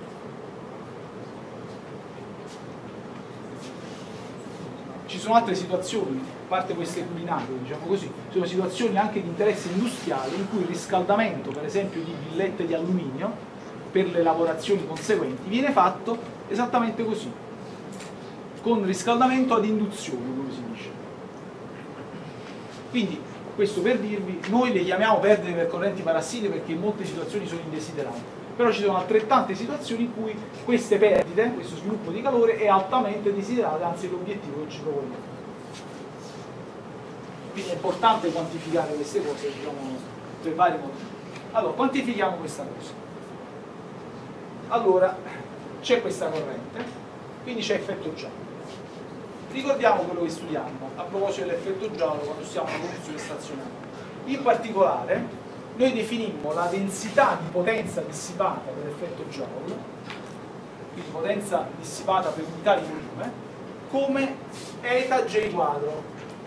Ci sono altre situazioni, a parte queste culinarie, diciamo così, sono situazioni anche di interesse industriale in cui il riscaldamento, per esempio, di villette di alluminio per le lavorazioni conseguenti viene fatto esattamente così, con riscaldamento ad induzione, come si dice. Quindi, questo per dirvi, noi le chiamiamo perdite per correnti parassite perché in molte situazioni sono indesiderate, però ci sono altrettante situazioni in cui queste perdite, questo sviluppo di calore è altamente desiderato, anzi è l'obiettivo che ci proponiamo. Quindi è importante quantificare queste cose, diciamo, per vari motivi. Allora, quantifichiamo questa cosa. Allora, c'è questa corrente, quindi c'è effetto giallo. Ricordiamo quello che studiamo a proposito dell'effetto giallo quando stiamo in una condizione stazionaria. In particolare, noi definimmo la densità di potenza dissipata per effetto Joule, quindi potenza dissipata per unità di volume, come eta J quadro,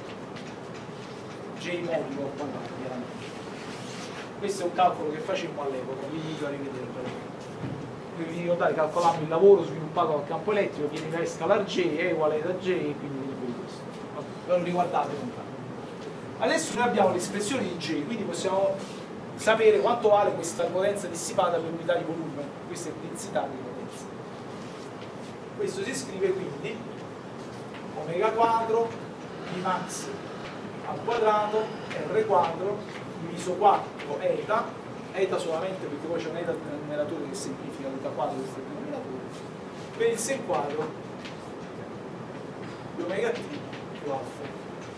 J modico al quadrato, chiaramente. Questo è un calcolo che facemmo all'epoca, vi invito a rivederlo. Vi ricordate, calcolammo il lavoro sviluppato dal campo elettrico, viene da scalar J, è uguale a J, quindi di questo. Ve lo riguardate con calma. Adesso noi abbiamo l'espressione di J, quindi possiamo sapere quanto vale questa potenza dissipata per unità di volume, questa è densità di potenza. Questo si scrive quindi omega quadro di max al quadrato R quadro diviso quattro eta, eta solamente perché poi c'è un eta denominatore che semplifica l'eta quadro questo è il denominatore, per il sen quadro di omega t più alfa.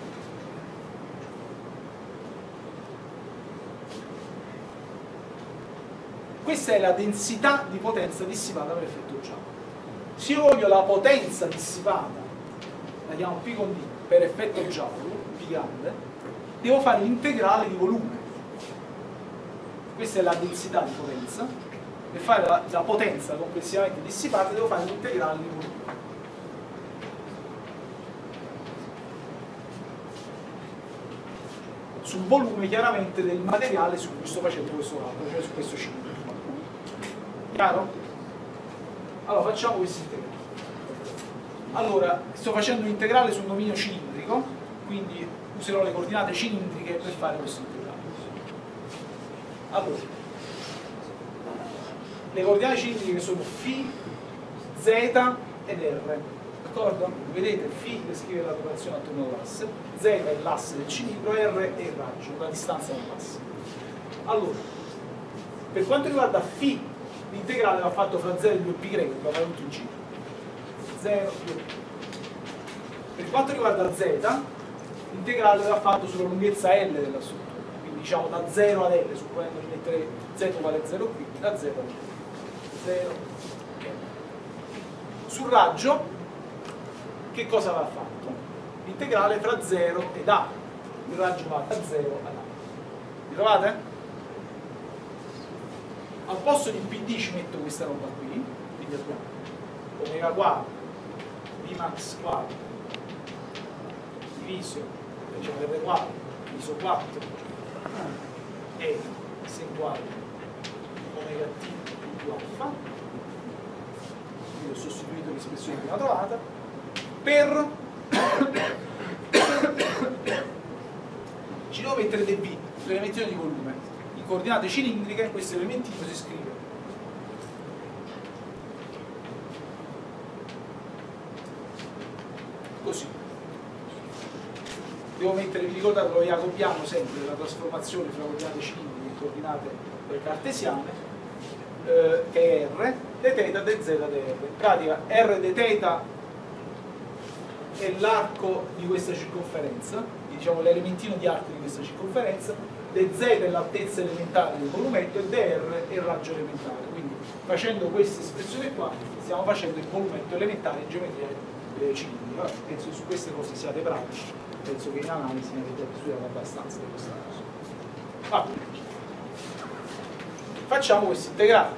Questa è la densità di potenza dissipata per effetto Joule. Se io voglio la potenza dissipata, la chiamo P con D, per effetto Joule, P grande, devo fare l'integrale di volume. Questa è la densità di potenza. Per fare la, la potenza complessivamente dissipata devo fare l'integrale di volume. Sul volume chiaramente del materiale su cui sto facendo questo calcolo, cioè su questo cilindro. Chiaro? Allora facciamo questo integrale. Allora, sto facendo un integrale sul dominio cilindrico, quindi userò le coordinate cilindriche per fare questo integrale. Allora, le coordinate cilindriche sono φ, z ed r. D'accordo? Vedete, φ descrive la rotazione attorno all'asse, z è l'asse del cilindro, r è il raggio, la distanza dall'asse. Allora, Per quanto riguarda φ, l'integrale va fatto fra zero e due π greco, va fatto tutto in giro. zero, due. Per quanto riguarda z, l'integrale va fatto sulla lunghezza L della struttura. Quindi diciamo da zero ad L, supponendo di mettere z uguale a zero qui, da zero a L. zero. Sul raggio, che cosa va fatto? L'integrale fra zero ed A. Il raggio va da zero ad A. Mi trovate? Al posto di P D ci metto questa roba qui, quindi abbiamo omega quadro, B max quadro, diviso, diciamo R quadro, diviso quattro, e sin quadro, omega T più alfa, quindi ho sostituito l'espressione prima trovata, per ci devo mettere dB, l'elementino di volume. In coordinate cilindriche questo elementino si scrive così. Devo mettere, vi ricordate, lo jacobiano sempre, la trasformazione fra coordinate cilindriche e coordinate cartesiane, eh, che è R, d θ, d z, d r. In pratica R d θ è l'arco di questa circonferenza, diciamo l'elementino di arco di questa circonferenza, dz è l'altezza elementare del volumetto e dr è il raggio elementare. Quindi facendo questa espressione qua stiamo facendo il volumetto elementare in geometria eh, cilindrica. Penso che su queste cose siate bravi, penso che in analisi ne avete studiato abbastanza di questa cosa. Va bene. Facciamo questo integrale.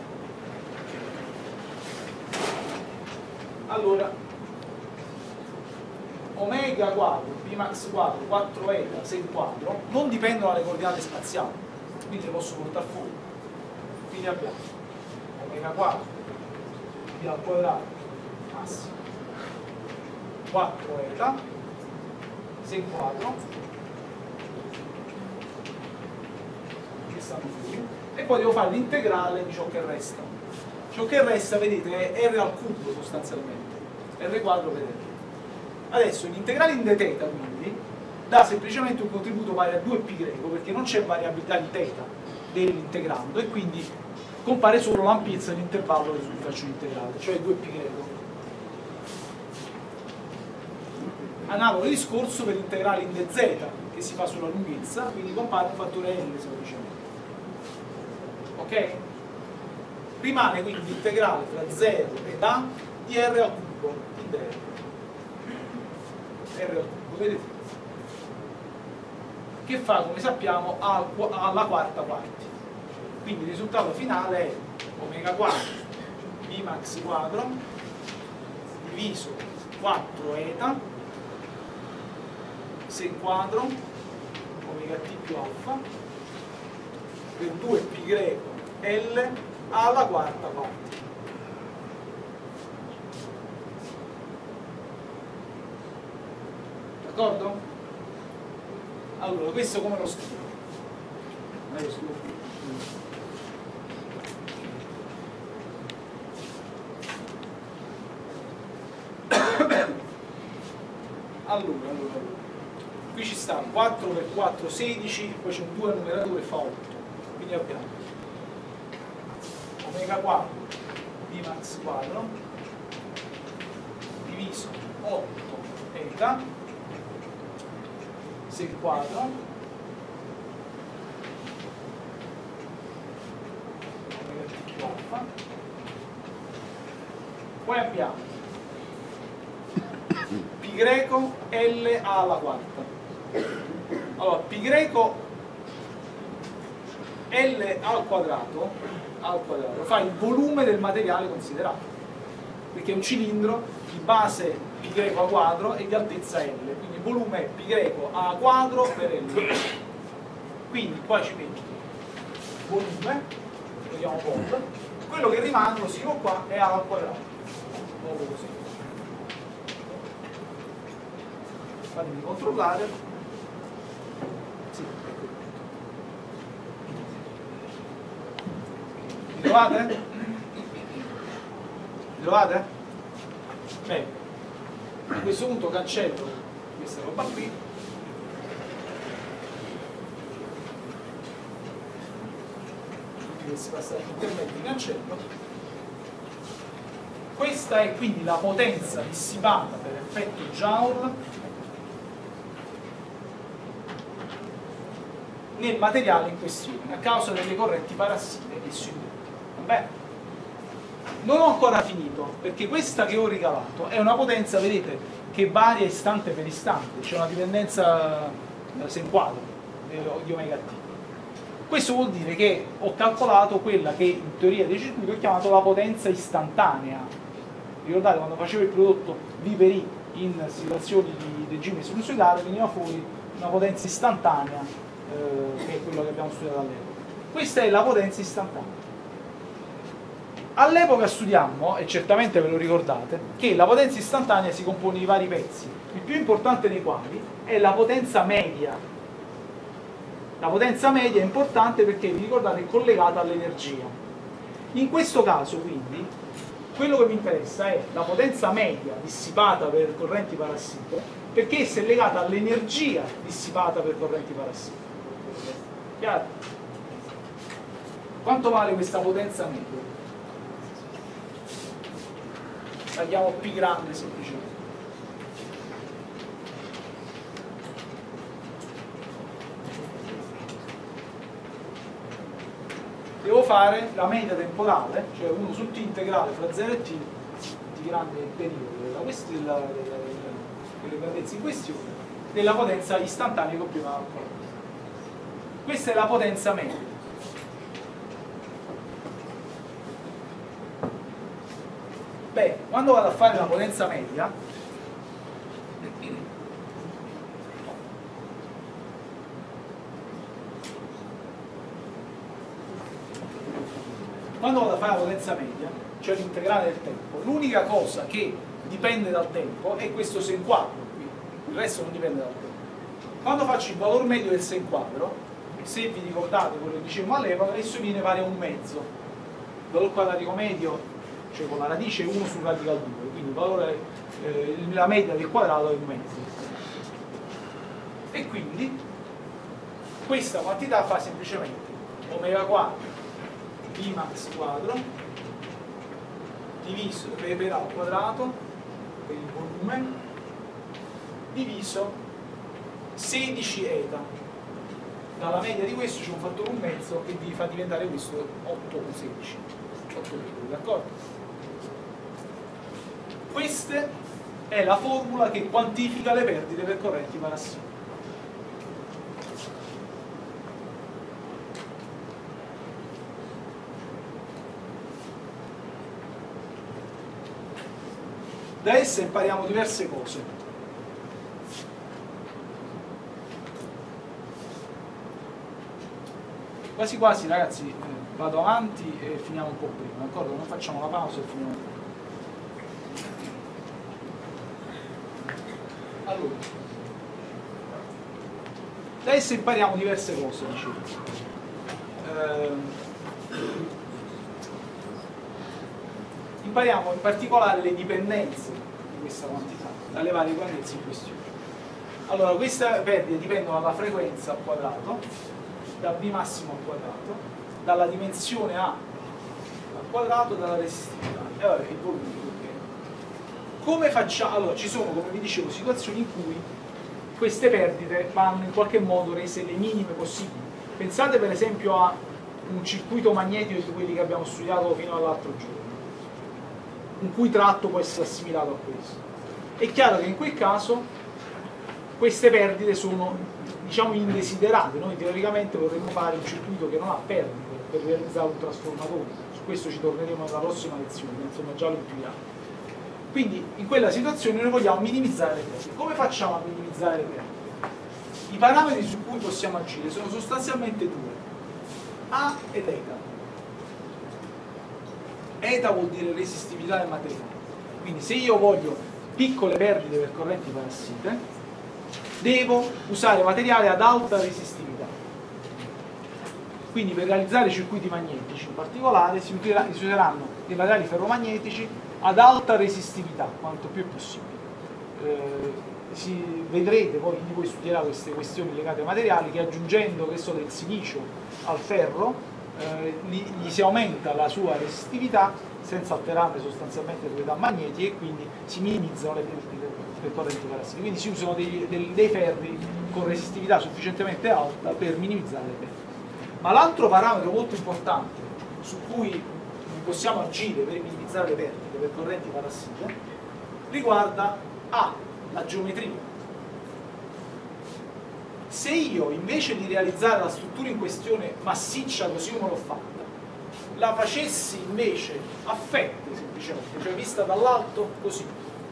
Allora, omega quadro, b max quadro, quattro eta, sei quadro non dipendono dalle coordinate spaziali, quindi le posso portare fuori. Quindi abbiamo omega quadro b al quadrato massimo quattro eta, sei quadro, che stanno fuori, e poi devo fare l'integrale di ciò che resta. Ciò che resta, vedete, è r al cubo sostanzialmente, r quadro per r. Adesso l'integrale in d θ quindi dà semplicemente un contributo pari a due π greco, perché non c'è variabilità di θ dell'integrando e quindi compare solo l'ampiezza dell'intervallo su cui faccio l'integrale, cioè due π greco. Analogo discorso per l'integrale in dz che si fa sulla lunghezza, quindi compare un fattore L semplicemente. Ok? Rimane quindi l'integrale tra zero ed A di R al cubo in dr. R al cubo, vedete? Che fa, come sappiamo, al, alla quarta parte. Quindi il risultato finale è omega quadro b max quadro diviso quattro eta sen quadro omega t più alfa per due π greco L alla quarta parte. D'accordo? Allora, questo come lo scrivo? Non lo scrivo qui. Allora, allora, allora. Qui ci sta quattro per quattro, sedici, poi c'è un due al numeratore, fa otto. Quindi abbiamo omega quadro b max quadro diviso otto eta sec quadro omega t più alfa. Poi abbiamo π greco L alla quarta. Allora, π greco L al quadrato, al quadrato fa il volume del materiale considerato, perché è un cilindro di base π greco a quadro e di altezza L, quindi il volume è π greco a quadro per L. Quindi qua ci metto volume, lo chiamo vol, quello che rimane, lo scrivo qua, è A al quadrato, proprio così. Fatemi controllare. Sì, ecco. Mi trovate? Mi trovate? Bene. A questo punto cancello questa roba qui. dovesse passare all'intermezzo di cancello. Questa è quindi la potenza dissipata per effetto Joule nel materiale in questione a causa delle correnti parassite che si inducono. Vabbè, non ho ancora finito, perché questa che ho ricavato è una potenza, vedete, che varia istante per istante, c'è una dipendenza sen quadro di omega t. Questo vuol dire che ho calcolato quella che in teoria dei circuiti ho chiamato la potenza istantanea. Ricordate quando facevo il prodotto V per I in situazioni di regime sinusoidale veniva fuori una potenza istantanea, eh, che è quello che abbiamo studiato all'epoca. Questa è la potenza istantanea. All'epoca studiammo, e certamente ve lo ricordate, che la potenza istantanea si compone di vari pezzi, il più importante dei quali è la potenza media. La potenza media è importante perché, vi ricordate, è collegata all'energia. In questo caso, quindi, quello che mi interessa è la potenza media dissipata per correnti parassite, perché essa è legata all'energia dissipata per correnti parassite. Chiaro? Quanto vale questa potenza media? La chiamo P grande semplicemente. Devo fare la media temporale, cioè uno su t integrale fra zero e t, t grande il periodo della, della, della, delle grandezze in questione, della potenza istantanea che ho prima calcolato. Questa è la potenza media. Beh, quando vado a fare la potenza media, quando vado a fare la potenza media, cioè l'integrale del tempo, l'unica cosa che dipende dal tempo è questo sen quadro qui, il resto non dipende dal tempo. Quando faccio il valore medio del sen quadro, se vi ricordate quello che dicevamo all'epoca, esso viene pari a un mezzo. Il valore quadratico medio, cioè con la radice uno sul radical due, quindi il valore, eh, la media del quadrato è un mezzo. E quindi questa quantità fa semplicemente omega quadro b max quadro diviso per A al quadrato per il volume diviso sedici eta. Dalla media di questo c'è un fattore un mezzo che vi fa diventare questo otto con sedici, otto metri, d'accordo? Questa è la formula che quantifica le perdite per correnti parassite. Da essa impariamo diverse cose. Quasi quasi ragazzi, eh, vado avanti e finiamo un po' prima, d'accordo? Non facciamo la pausa e finiamo. Allora, da essa impariamo diverse cose, dicevo. Eh, impariamo in particolare le dipendenze di questa quantità dalle varie grandezze in questione. Allora, queste perdite dipendono dalla frequenza al quadrato, da B massimo al quadrato, dalla dimensione A al quadrato, dalla resistività e vabbè, il volume. Come facciamo? Allora, ci sono, come vi dicevo, situazioni in cui queste perdite vanno in qualche modo rese le minime possibili. Pensate per esempio a un circuito magnetico di quelli che abbiamo studiato fino all'altro giorno, in cui tratto può essere assimilato a questo. È chiaro che in quel caso queste perdite sono, diciamo, indesiderate. Noi teoricamente vorremmo fare un circuito che non ha perdite per realizzare un trasformatore. Su questo ci torneremo nella prossima lezione, insomma già lo intuiamo. Quindi in quella situazione noi vogliamo minimizzare le perdite. Come facciamo a minimizzare le perdite? I parametri su cui possiamo agire sono sostanzialmente due, A ed eta. Eta vuol dire resistività del materiale. Quindi se io voglio piccole perdite per correnti parassite, devo usare materiale ad alta resistività. Quindi per realizzare circuiti magnetici in particolare si useranno dei materiali ferromagnetici ad alta resistività, quanto più possibile. Eh, si, vedrete poi, chi poi studierà queste questioni legate ai materiali, che aggiungendo che so, del silicio al ferro eh, gli, gli si aumenta la sua resistività senza alterare sostanzialmente le proprietà magnetiche e quindi si minimizzano le perdite per correnti parassitiche. Quindi si usano dei, dei, dei ferri con resistività sufficientemente alta per minimizzare le perdite. Ma l'altro parametro molto importante su cui possiamo agire per minimizzare le perdite per correnti parassite riguarda A, la geometria. Se io invece di realizzare la struttura in questione massiccia così come l'ho fatta, la facessi invece a fette semplicemente, cioè vista dall'alto così,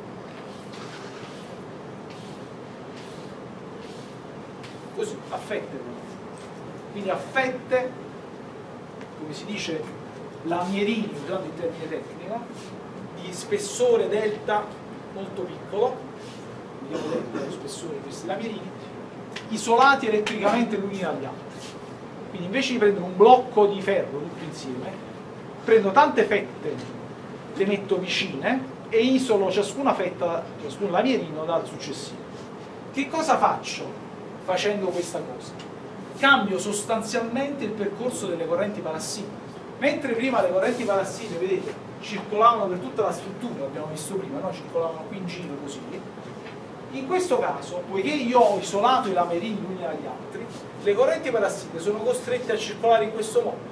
così, a fette, quindi a fette, come si dice, lamierini, usando il termine tecnico, di spessore delta molto piccolo, vediamo delta lo spessore di questi lamierini, isolati elettricamente l'uni dagli altri. Quindi invece di prendere un blocco di ferro tutto insieme, prendo tante fette, le metto vicine e isolo ciascuna fetta, ciascun lamierino dal successivo. Che cosa faccio facendo questa cosa? Cambio sostanzialmente il percorso delle correnti parassite. Mentre prima le correnti parassite, vedete, circolavano per tutta la struttura, abbiamo visto prima, no? Circolavano qui in giro così. In questo caso, poiché io ho isolato i lamierini l'uni dagli altri, le correnti parassite sono costrette a circolare in questo modo.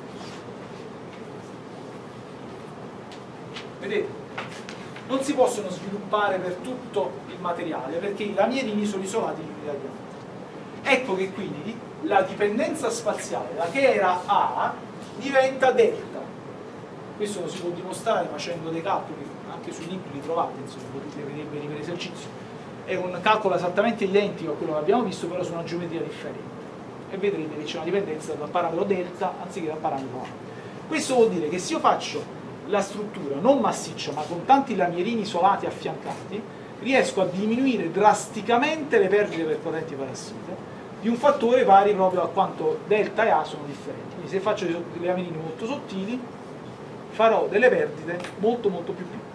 Vedete? Non si possono sviluppare per tutto il materiale perché i lamierini sono isolati l'uni dagli altri. Ecco che quindi la dipendenza spaziale, da che era A, diventa delta. Questo lo si può dimostrare facendo dei calcoli, anche sui libri li trovate, insomma, potete vedere per esercizio. È un calcolo esattamente identico a quello che abbiamo visto, però su una geometria differente. E vedrete che c'è una dipendenza dal parametro delta anziché dal parametro A. Questo vuol dire che se io faccio la struttura non massiccia, ma con tanti lamierini isolati affiancati, riesco a diminuire drasticamente le perdite per correnti parassite di un fattore pari proprio a quanto delta e A sono differenti. Quindi se faccio dei lamierini molto sottili, farò delle perdite molto molto più piccole.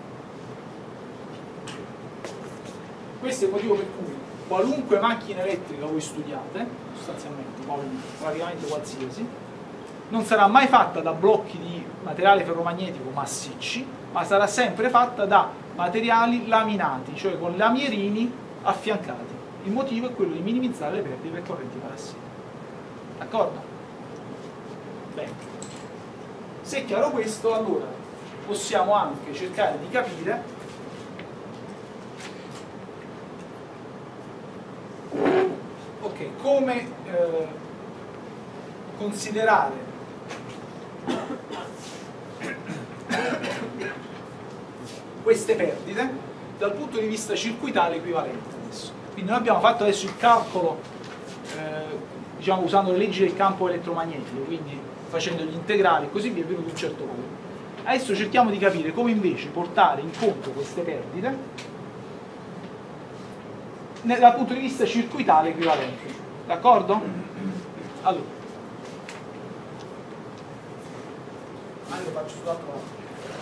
Questo è il motivo per cui qualunque macchina elettrica voi studiate, sostanzialmente, praticamente qualsiasi, non sarà mai fatta da blocchi di materiale ferromagnetico massicci, ma sarà sempre fatta da materiali laminati, cioè con lamierini affiancati. Il motivo è quello di minimizzare le perdite per correnti parassite. D'accordo? Bene. Se è chiaro questo, allora possiamo anche cercare di capire ok, come eh, considerare queste perdite dal punto di vista circuitale equivalente adesso. Quindi noi abbiamo fatto adesso il calcolo eh, diciamo usando le leggi del campo elettromagnetico, quindi facendo gli integrali e così via, è venuto un certo valore. Adesso cerchiamo di capire come invece portare in conto queste perdite dal punto di vista circuitale equivalente. D'accordo? Allora, ma io lo faccio sull'altro lato.